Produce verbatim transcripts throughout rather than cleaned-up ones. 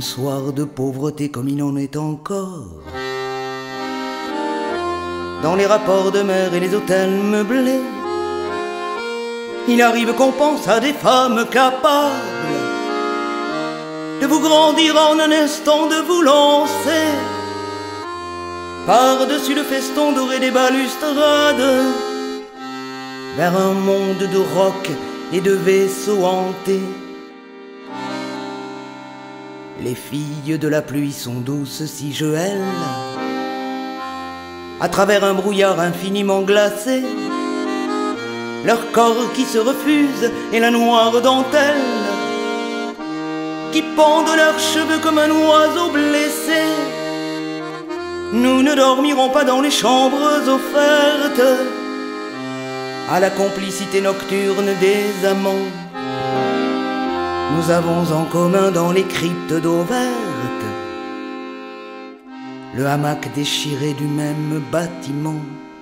soir de pauvreté comme il en est encore, dans les rapports de mer et les hôtels meublés, il arrive qu'on pense à des femmes capables de vous grandir en un instant, de vous lancer par-dessus le feston doré des balustrades vers un monde de rocs et de vaisseaux hantés. Les filles de la pluie sont douces si je aile, à travers un brouillard infiniment glacé, leur corps qui se refuse et la noire dentelle qui pend de leurs cheveux comme un oiseau blessé. Nous ne dormirons pas dans les chambres offertes à la complicité nocturne des amants. Nous avons en commun dans les cryptes d'eau verte le hamac déchiré du même bâtiment.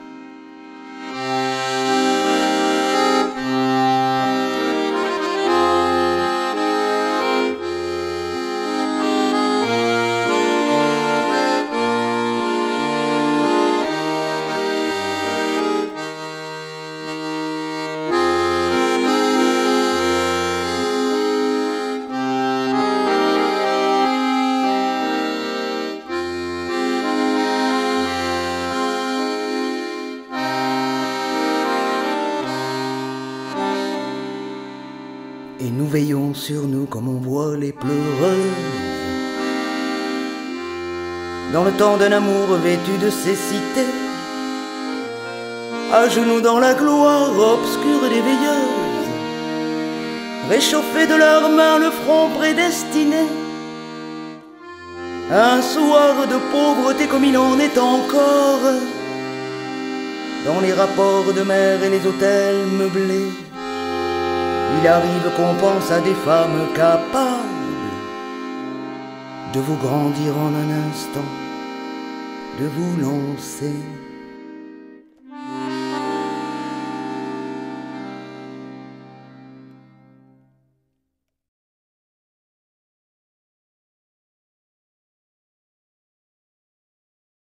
Et nous veillons sur nous comme on voit les pleureuses dans le temps d'un amour vêtu de cécité, à genoux dans la gloire obscure des veilleuses, réchauffées de leurs mains le front prédestiné. Un soir de pauvreté comme il en est encore, dans les rapports de mer et les hôtels meublés, il arrive qu'on pense à des femmes capables de vous grandir en un instant, de vous lancer